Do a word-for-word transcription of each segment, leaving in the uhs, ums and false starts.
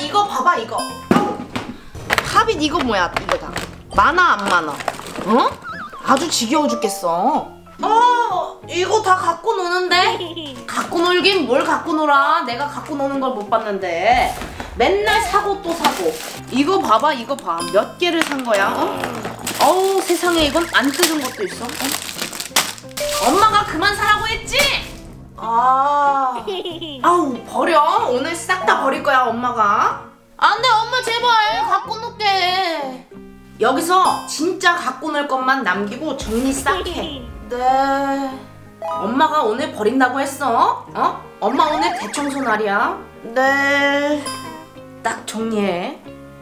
이거 봐봐 이거. 팝잇 이거 뭐야 이거다. 많아 안 많아? 어? 아주 지겨워 죽겠어. 어 이거 다 갖고 노는데? 갖고 놀긴 뭘 갖고 놀아. 내가 갖고 노는 걸 못 봤는데. 맨날 사고 또 사고. 이거 봐봐 이거 봐. 몇 개를 산 거야? 어? 어우 세상에 이건 안 뜯은 것도 있어. 어? 엄마가 그만 사라고 했지? 아, 아우 버려. 오늘 싹 다 버릴 거야 엄마가. 안돼 엄마 제발 갖고 놀게. 여기서 진짜 갖고 놀 것만 남기고 정리 싹 해. 네. 엄마가 오늘 버린다고 했어? 어? 엄마 오늘 대청소 날이야. 네. 딱 정리해.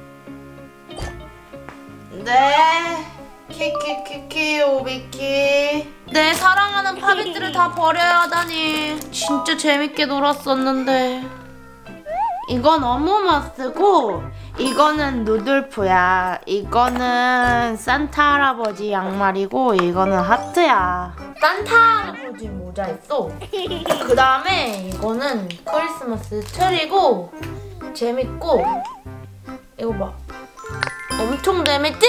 네. 키키키키 오비키. 내 사랑하는 팝잇들을 다 버려야 하다니. 진짜 재밌게 놀았었는데. 이건 어묵 쓰고 이거는 누들프야. 이거는 산타 할아버지 양말이고 이거는 하트야. 산타 할아버지 모자 있어. 그 다음에 이거는 크리스마스 트리고 재밌고. 이거 봐. 엄청 재밌지?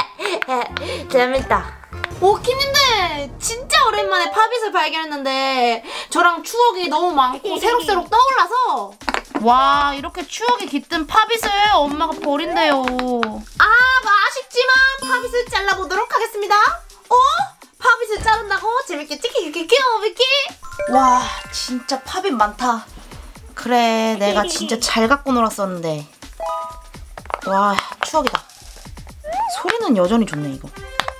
재밌다. 오키님들 진짜 오랜만에 팝잇을 발견했는데 저랑 추억이 너무 많고 새록새록 떠올라서 와 이렇게 추억이 깃든 팝잇을 엄마가 버린대요. 아 아쉽지만 팝잇을 잘라보도록 하겠습니다. 어? 팝잇을 자른다고? 재밌겠지? 키키키키 오비키. 와 진짜 팝잇 많다. 그래 내가 진짜 잘 갖고 놀았었는데. 와 추억이다. 소리는 여전히 좋네 이거.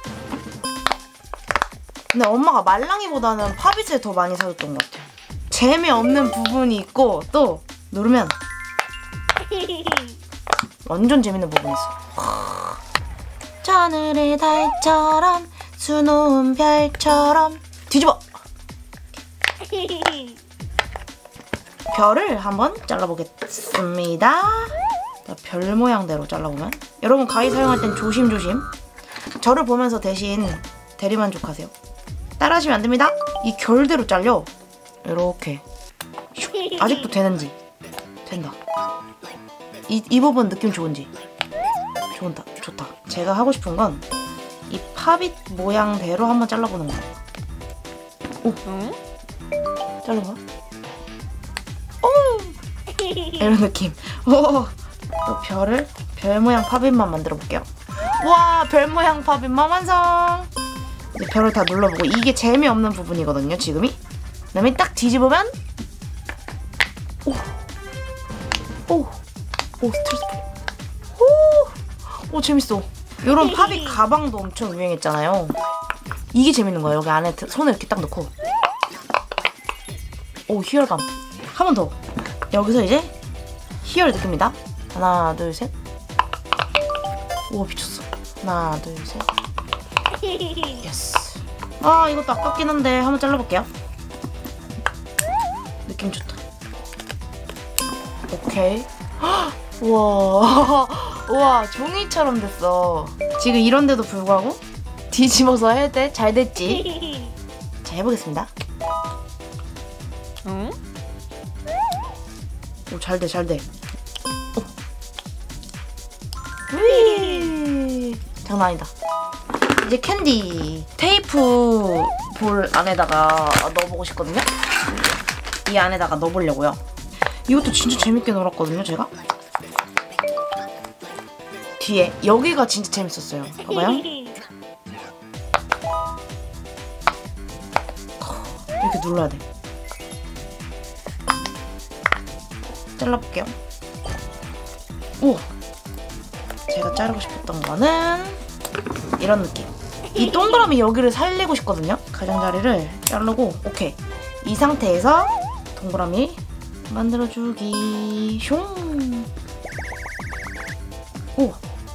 근데 엄마가 말랑이보다는 팝잇을 더 많이 사줬던 것 같아요. 재미없는 부분이 있고 또 누르면 완전 재밌는 부분이 있어. 하늘의 달처럼 수놓은 별처럼 뒤집어. 별을 한번 잘라보겠습니다. 별 모양대로 잘라보면 여러분 가위 사용할 땐 조심조심. 저를 보면서 대신 대리만족하세요. 따라하시면 안 됩니다. 이 결대로 잘려. 이렇게. 아직도 되는지. 된다. 이, 이 부분 느낌 좋은지. 좋다. 좋다. 제가 하고 싶은 건 이 팝잇 모양대로 한번 잘라보는 거야. 오. 잘라봐. 오. 이런 느낌. 오. 또 별을 별 모양 팝잇만 만들어 볼게요. 와, 별 모양 팝잇만 완성. 이제 별을 다 눌러보고 이게 재미없는 부분이거든요, 지금이. 그다음에 딱 뒤집으면 오, 오, 오 스트레스 풀려. 오, 오 재밌어. 이런 팝잇 가방도 엄청 유행했잖아요. 이게 재밌는 거예요. 여기 안에 손을 이렇게 딱 넣고. 오 희열감. 한 번 더. 여기서 이제 희열 느낍니다. 하나, 둘, 셋. 우와 미쳤어. 하나, 둘, 셋. 예스. 아 이것도 아깝긴 한데 한번 잘라볼게요. 느낌 좋다. 오케이. 우와. 우와 종이처럼 됐어. 지금 이런데도 불구하고 뒤집어서 할 때 잘 됐지. 자 해보겠습니다. 응? 오 잘돼 잘돼. 장난 아니다. 이제 캔디 테이프 볼 안에다가 넣어보고 싶거든요. 이 안에다가 넣어보려고요. 이것도 진짜 재밌게 놀았거든요 제가. 뒤에 여기가 진짜 재밌었어요. 봐봐요. 이렇게 눌러야 돼. 잘라볼게요. 오! 제가 자르고 싶었던 거는 이런 느낌. 이 동그라미 여기를 살리고 싶거든요. 가장자리를 자르고 오케이. 이 상태에서 동그라미 만들어주기. 숑. 오.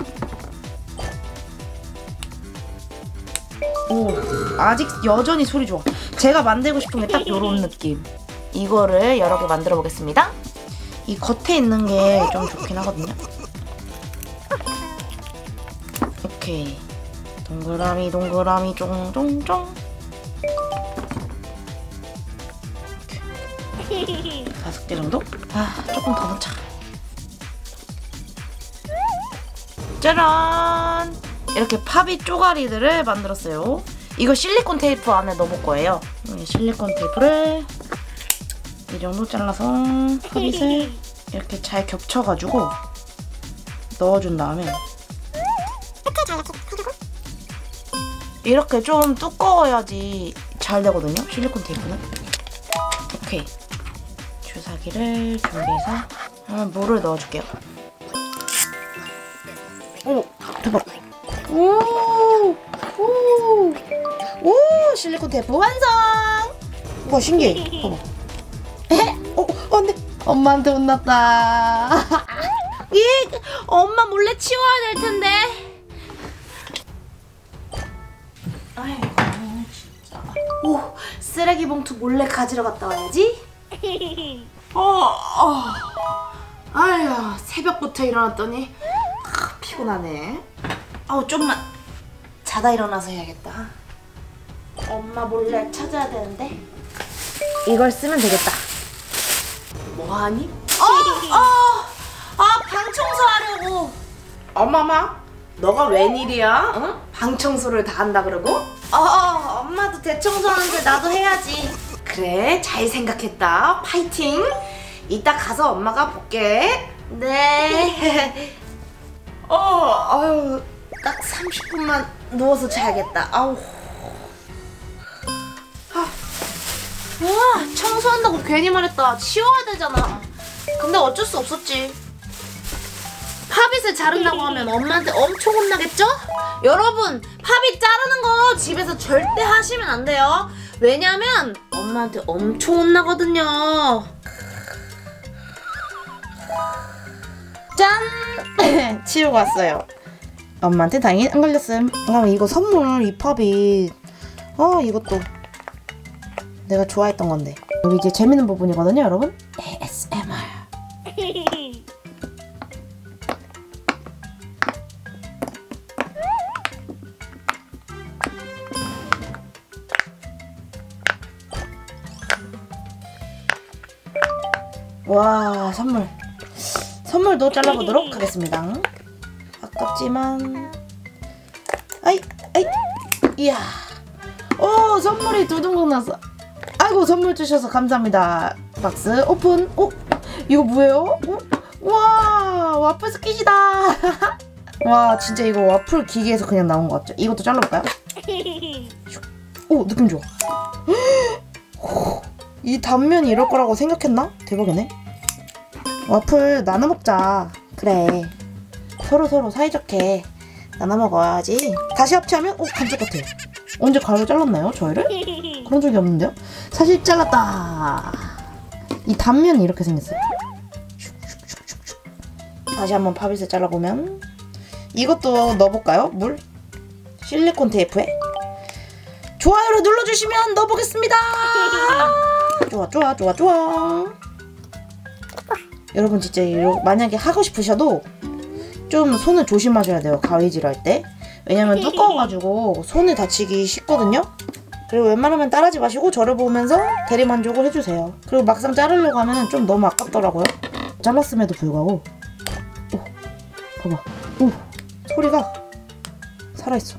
오. 아직 여전히 소리 좋아. 제가 만들고 싶은 게 딱 이런 느낌. 이거를 여러 개 만들어 보겠습니다. 이 겉에 있는 게 좀 좋긴 하거든요. 오케이. 동그라미 동그라미 쫑쫑쫑. 다섯 개 정도? 아 조금 더 넣자. 짜란! 이렇게 팝이 쪼가리들을 만들었어요. 이거 실리콘 테이프 안에 넣어볼 거예요. 실리콘 테이프를 이 정도 잘라서 팝잇을 이렇게 잘 겹쳐가지고 넣어준 다음에 이렇게 좀 두꺼워야지 잘 되거든요, 실리콘 테이프는. 오케이. 주사기를 준비해서 한번 물을 넣어줄게요. 오, 대박. 오, 오, 오, 실리콘 테이프 완성! 우와, 신기해. 봐봐. 에? 어, 안 돼. 엄마한테 혼났다. 예, 엄마 몰래 치워야 될 텐데. 아이고, 진짜. 오, 쓰레기 봉투 몰래 가지러 갔다 와야지. 어, 어. 아휴, 새벽부터 일어났더니 아, 피곤하네. 아우, 좀만 자다 일어나서 해야겠다. 엄마 몰래 찾아야 되는데. 이걸 쓰면 되겠다. 뭐하니? 어, 어, 아, 방 청소하려고. 엄마마, 너가 웬일이야? 응? 방 청소를 다 한다 그러고? 어, 엄마도 대청소하는데 나도 해야지. 그래, 잘 생각했다. 파이팅. 이따 가서 엄마가 볼게. 네. 어, 아유, 딱 삼십 분만 누워서 자야겠다. 아우. 아, 와, 청소한다고 괜히 말했다. 치워야 되잖아. 근데 어쩔 수 없었지. 팝잇을 자른다고 하면 엄마한테 엄청 혼나겠죠? 여러분, 팝잇 자르는 거 집에서 절대 하시면 안 돼요. 왜냐면 엄마한테 엄청 혼나거든요. 짠! 치우고 왔어요. 엄마한테 다행히 안 걸렸음. 그럼 이거 선물, 이 팝잇. 어, 이것도 내가 좋아했던 건데. 여기 이제 재밌는 부분이거든요, 여러분. 에이에스엠알. 와, 선물. 선물도 잘라보도록 하겠습니다. 아깝지만. 아이, 아이, 이야. 오, 선물이 두둥둥 났어. 아이고, 선물 주셔서 감사합니다. 박스 오픈. 오, 이거 뭐예요? 오, 와, 와플 스킷이다. 와, 진짜 이거 와플 기계에서 그냥 나온 것 같죠? 이것도 잘라볼까요? 오, 느낌 좋아. 이 단면이 이럴 거라고 생각했나? 대박이네. 와플 나눠 먹자. 그래, 서로 서로 사이좋게 나눠 먹어야지. 다시 합체하면 오, 반쪽 같아. 언제 가위로 잘랐나요, 저희를? 그런 적이 없는데요? 사실 잘랐다. 이 단면이 이렇게 생겼어요. 다시 한번 팝잇을 잘라보면 이것도 넣어볼까요? 물? 실리콘 테이프에 좋아요를 눌러주시면 넣어보겠습니다. 좋아 좋아 좋아 좋아. 여러분, 진짜 이거 만약에 하고 싶으셔도 좀 손을 조심하셔야 돼요, 가위질 할 때. 왜냐면 두꺼워가지고 손을 다치기 쉽거든요. 그리고 웬만하면 따라하지 마시고 저를 보면서 대리만족을 해주세요. 그리고 막상 자르려고 하면 좀 너무 아깝더라고요. 잘랐음에도 불구하고. 오, 봐봐. 오, 소리가 살아있어.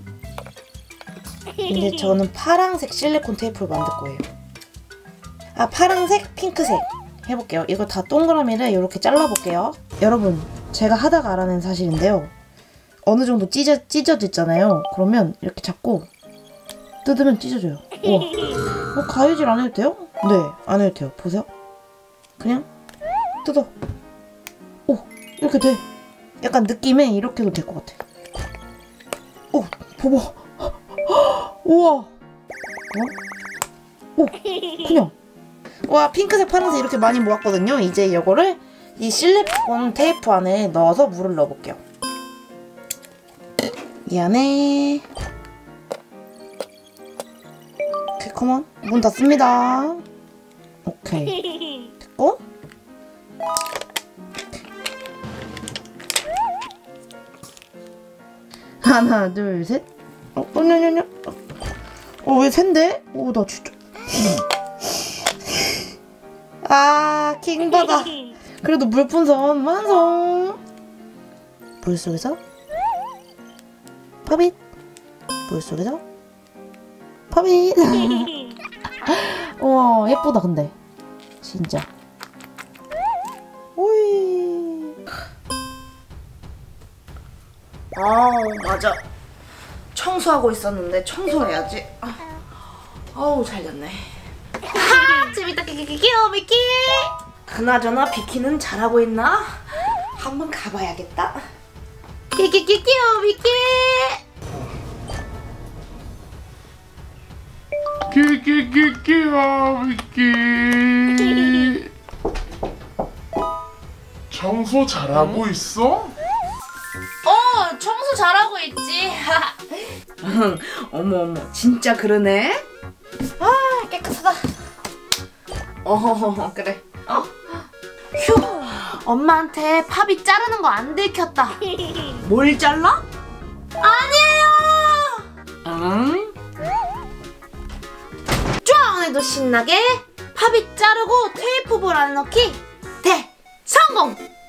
근데 저는 파란색 실리콘 테이프를 만들 거예요. 아, 파란색, 핑크색 해볼게요. 이거 다 동그라미를 이렇게 잘라볼게요. 여러분, 제가 하다가 알아낸 사실인데요. 어느 정도 찢어, 찢어졌잖아요. 그러면 이렇게 잡고 뜯으면 찢어져요. 우와. 어, 가위질 안 해도 돼요? 네, 안 해도 돼요. 보세요. 그냥 뜯어. 오, 이렇게 돼. 약간 느낌에 이렇게 해도 될 것 같아. 오, 봐봐. 우와. 어? 오, 그냥. 와, 핑크색, 파란색 이렇게 많이 모았거든요. 이제 이거를 이 실리콘 테이프 안에 넣어서 물을 넣어볼게요. 이 안에. 오케이, 컴온. 문 닫습니다. 오케이. 됐고. 하나, 둘, 셋. 어, 어, 냐, 냐, 냐. 어, 왜 샌데? 오, 나 진짜. 아, 킹받아. 그래도 물풍선 완성. 물 속에서 파빗 물속에서 파빗. 우와 예쁘다 근데 진짜. 오이. 아 맞아 청소하고 있었는데 청소해야지. 아, 아우 잘렸네. 하 재밌다. 끼끼끼끼 비키. 그나저나 비키는 잘하고 있나? 한번 가봐야겠다. 끼끼끼끼 비키. 끼끼끼끼야 비키. 청소 잘하고 있어? 어 청소 잘하고 있지. 어머 어머 진짜 그러네. 아 깨끗하다. 어허허 그래. 어. 휴 엄마한테 파비 자르는 거 안 들켰다. 뭘 잘라? 아니에요. 응? 쫙 오늘도 신나게 파비 자르고 테이프 볼 안 넣기 대 성공.